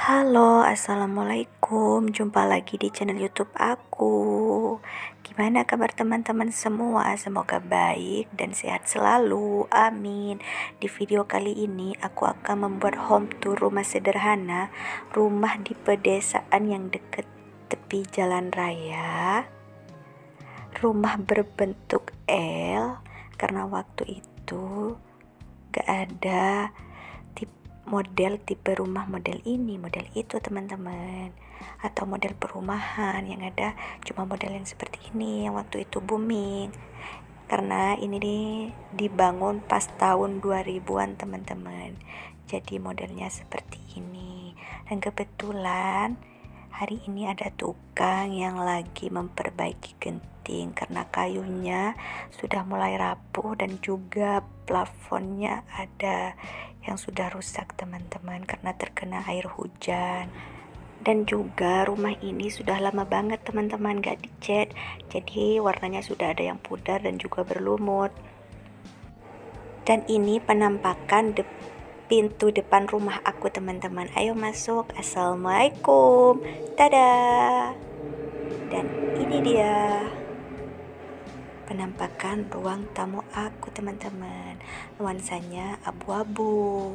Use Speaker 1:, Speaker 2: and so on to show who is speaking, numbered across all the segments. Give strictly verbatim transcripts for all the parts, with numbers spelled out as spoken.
Speaker 1: Halo, assalamualaikum. Jumpa lagi di channel YouTube aku. Gimana kabar teman-teman semua? Semoga baik dan sehat selalu. Amin. Di video kali ini aku akan membuat home tour rumah sederhana, rumah di pedesaan yang dekat tepi jalan raya. Rumah berbentuk L karena waktu itu gak ada model tipe rumah model ini, model itu teman-teman, atau model perumahan. Yang ada cuma model yang seperti ini yang waktu itu booming, karena ini nih dibangun pas tahun dua ribuan teman-teman. Jadi modelnya seperti ini. Dan kebetulan hari ini ada tukang yang lagi memperbaiki genting karena kayunya sudah mulai rapuh dan juga plafonnya ada yang sudah rusak teman-teman karena terkena air hujan. Dan juga rumah ini sudah lama banget teman-teman gak dicat, jadi warnanya sudah ada yang pudar dan juga berlumut. Dan ini penampakan de pintu depan rumah aku teman-teman. Ayo masuk. Assalamualaikum. Dadah. Dan ini dia penampakan ruang tamu aku teman-teman. Nuansanya abu-abu.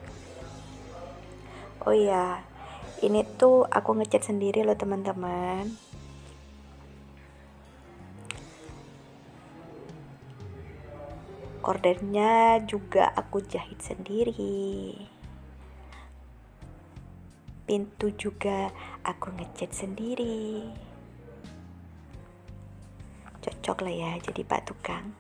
Speaker 1: Oh iya, ini tuh aku ngecat sendiri loh teman-teman. Kordennya juga aku jahit sendiri. Pintu juga aku ngecat sendiri. Cocok lah ya jadi Pak Tukang.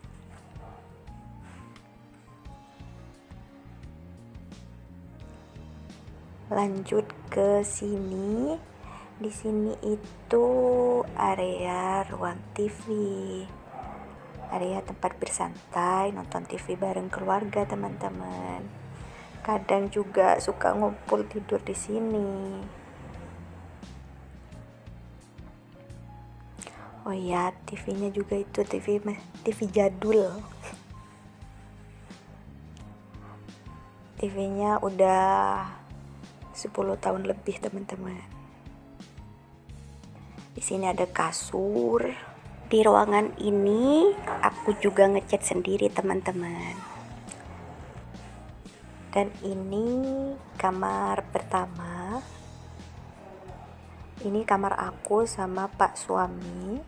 Speaker 1: Lanjut ke sini. Di sini itu area ruang T V. Area tempat bersantai, nonton T V bareng keluarga teman-teman. Kadang juga suka ngumpul tidur di sini. Oh ya, T V-nya juga itu T V T V jadul. T V-nya udah sepuluh tahun lebih teman-teman. Di sini ada kasur. Di ruangan ini aku juga ngecat sendiri teman-teman. Dan ini kamar pertama. Ini kamar aku sama Pak suami.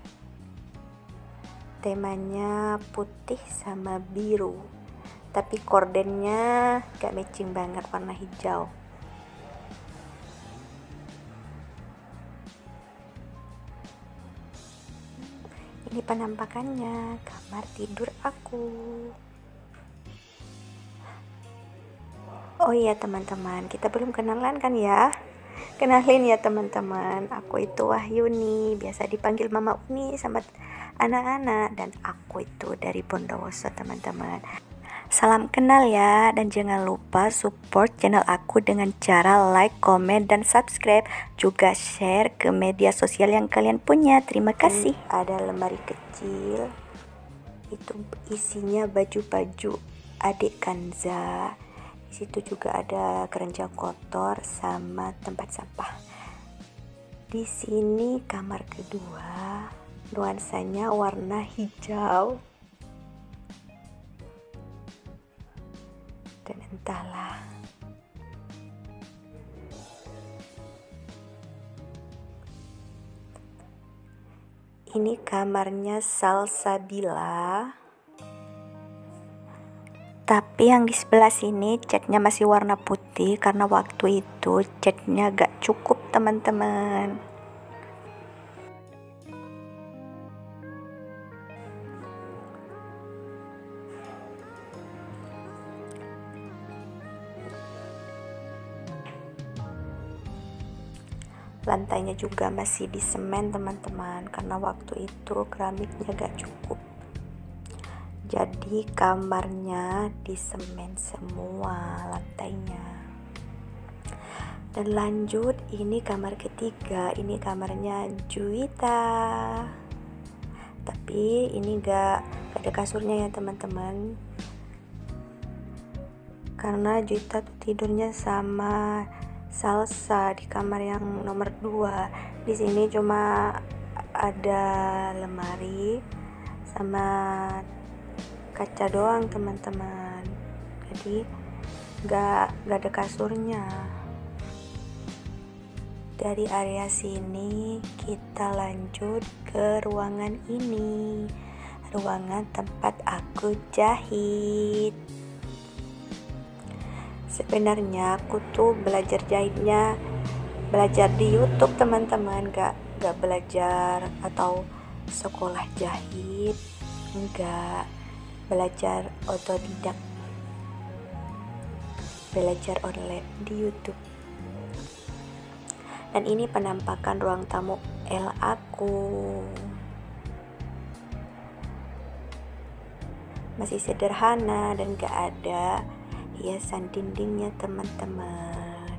Speaker 1: Temanya putih sama biru, tapi kordennya gak matching banget, warna hijau. Ini penampakannya kamar tidur aku. Oh iya teman-teman, kita belum kenalan kan ya? Kenalin ya teman-teman, aku itu Wahyuni, biasa dipanggil Mama Uni sama anak-anak, dan aku itu dari Bondowoso teman-teman. Salam kenal ya, dan jangan lupa support channel aku dengan cara like, comment, dan subscribe. Juga share ke media sosial yang kalian punya. Terima kasih. Ini ada lemari kecil, itu isinya baju-baju adik Kanza. Di situ juga ada keranjang kotor sama tempat sampah. Di sini kamar kedua, nuansanya warna hijau. Dan entahlah. Ini kamarnya Salsabila. Tapi yang di sebelah sini catnya masih warna putih karena waktu itu catnya gak cukup teman-teman. Lantainya juga masih di semen teman-teman karena waktu itu keramiknya gak cukup. Jadi kamarnya di semen semua lantainya. Dan lanjut, ini kamar ketiga. Ini kamarnya Juwita. Tapi ini gak, gak ada kasurnya ya teman-teman. Karena Juwita tuh tidurnya sama salsa di kamar yang nomor dua. Di sini cuma ada lemari sama kaca doang teman-teman, jadi nggak nggak ada kasurnya. Dari area sini kita lanjut ke ruangan ini, ruangan tempat aku jahit. Sebenarnya aku tuh belajar jahitnya belajar di YouTube teman-teman, gak, gak belajar atau sekolah jahit, enggak, belajar otodidak, belajar online di YouTube. Dan ini penampakan ruang tamu L aku. Masih sederhana dan gak ada hiasan dindingnya teman-teman.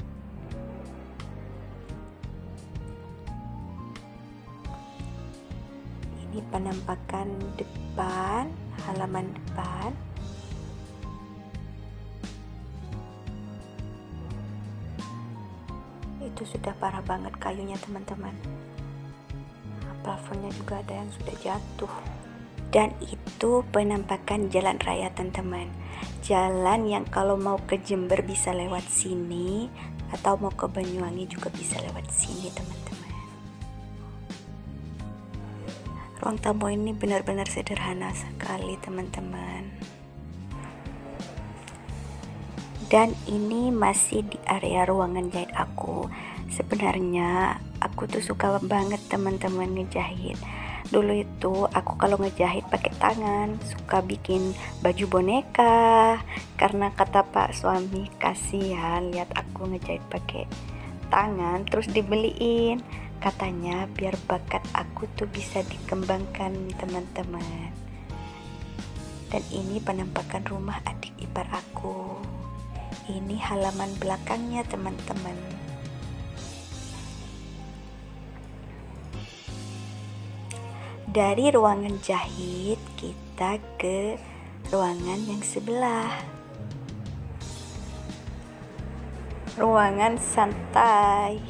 Speaker 1: Ini penampakan depan, halaman depan. Itu sudah parah banget kayunya teman-teman. Plafonnya juga ada yang sudah jatuh. Dan itu penampakan jalan raya teman-teman. Jalan yang kalau mau ke Jember bisa lewat sini, atau mau ke Banyuwangi juga bisa lewat sini teman-teman. Ruang tamu ini benar-benar sederhana sekali teman-teman. Dan ini masih di area ruangan jahit aku. Sebenarnya aku tuh suka banget teman-teman ngejahit. Dulu itu aku kalau ngejahit pakai tangan, suka bikin baju boneka. Karena kata Pak suami, kasihan lihat aku ngejahit pakai tangan, terus dibeliin. Katanya biar bakat aku tuh bisa dikembangkan teman-teman. Dan ini penampakan rumah adik ipar aku. Ini halaman belakangnya teman-teman. Dari ruangan jahit kita ke ruangan yang sebelah. Ruangan santai.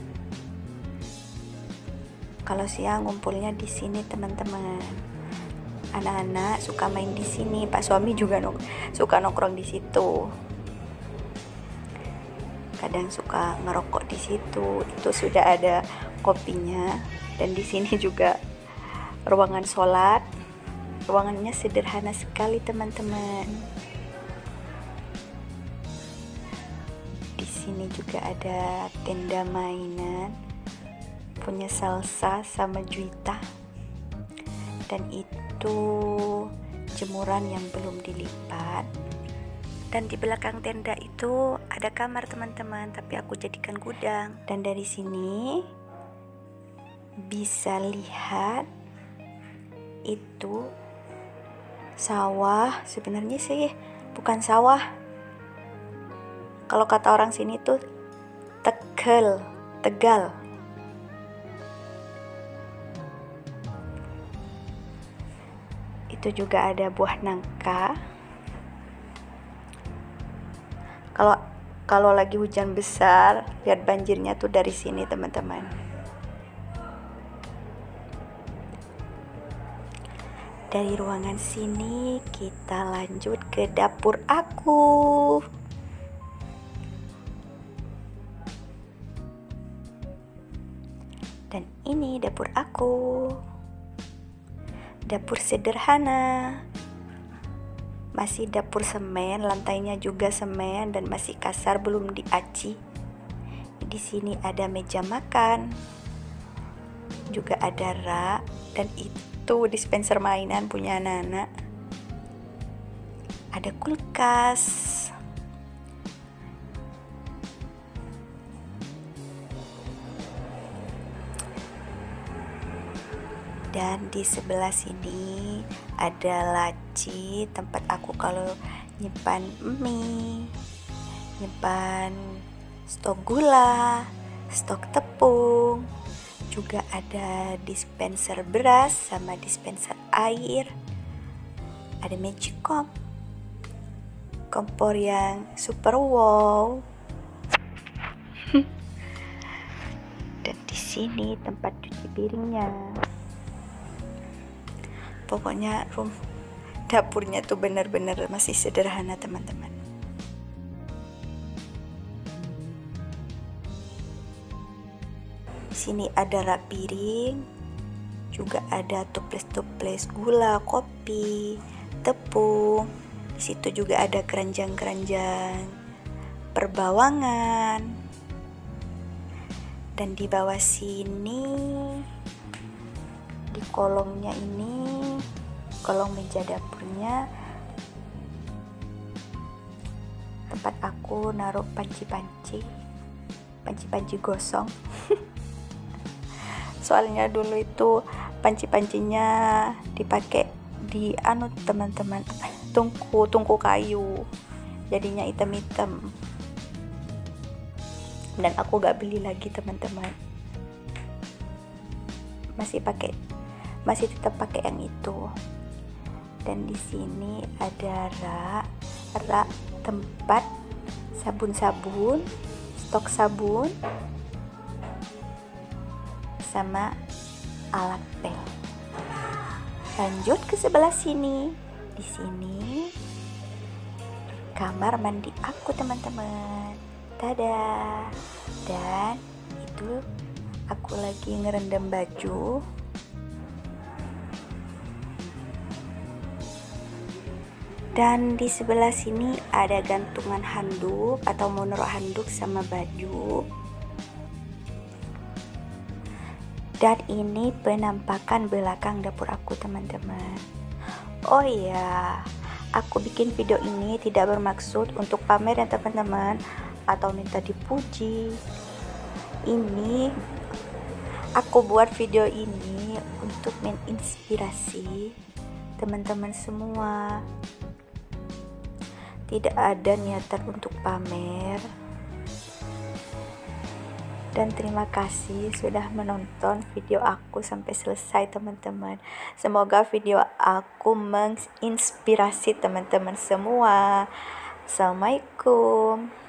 Speaker 1: Kalau siang ngumpulnya di sini teman-teman. Anak-anak suka main di sini. Pak suami juga nok suka nongkrong di situ. Kadang suka ngerokok di situ. Itu sudah ada kopinya. Dan di sini juga ruangan sholat. Ruangannya sederhana sekali teman-teman. Di sini juga ada tenda mainan punya salsa sama Juwita. Dan itu jemuran yang belum dilipat. Dan di belakang tenda itu ada kamar teman-teman, tapi aku jadikan gudang. Dan dari sini bisa lihat itu sawah. Sebenarnya sih bukan sawah. Kalau kata orang sini tuh Tegal, Tegal. Itu juga ada buah nangka. Kalau kalau lagi hujan besar, lihat banjirnya tuh dari sini teman-teman. Dari ruangan sini kita lanjut ke dapur aku. Dan ini dapur aku. Dapur sederhana. Masih dapur semen, lantainya juga semen dan masih kasar, belum diaci. Di sini ada meja makan. Juga ada rak, dan itu dispenser mainan punya anak-anak. Ada kulkas. Dan di sebelah sini ada laci, tempat aku kalau nyimpan mie, nyimpan stok gula, stok tepung. Juga ada dispenser beras sama dispenser air. Ada magicom, kompor yang super wow. Dan di sini tempat cuci piringnya. Pokoknya room dapurnya tuh bener-bener masih sederhana teman-teman. Di sini ada rak piring, juga ada toples-toples gula, kopi, tepung. Di situ juga ada keranjang-keranjang perbawangan. Dan di bawah sini, di kolongnya ini, kolong meja dapurnya, tempat aku naruh panci-panci, panci-panci gosong. Soalnya dulu itu panci-pancinya dipakai di anu teman-teman, tungku tungku kayu, jadinya hitam-hitam. Dan aku gak beli lagi teman-teman, masih pakai masih tetap pakai yang itu. Dan di sini ada rak rak tempat sabun-sabun, stok sabun, sama alat pel. Lanjut ke sebelah sini. Di sini kamar mandi aku teman-teman. Tada. Dan itu aku lagi ngerendam baju. Dan di sebelah sini ada gantungan handuk atau mau naruh handuk sama baju. Dan ini penampakan belakang dapur aku teman-teman. Oh iya, aku bikin video ini tidak bermaksud untuk pamer ya teman-teman, atau minta dipuji. Ini aku buat video ini untuk menginspirasi teman-teman semua. Tidak ada niatan untuk pamer. Dan terima kasih sudah menonton video aku sampai selesai teman-teman. Semoga video aku menginspirasi teman-teman semua. Assalamualaikum.